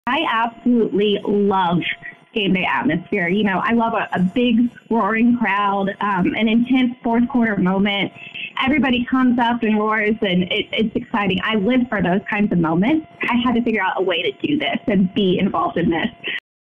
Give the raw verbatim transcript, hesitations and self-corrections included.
I absolutely love game day atmosphere. You know, I love a, a big roaring crowd, um, an intense fourth quarter moment. Everybody comes up and roars, and it, it's exciting. I live for those kinds of moments. I had to figure out a way to do this and be involved in this.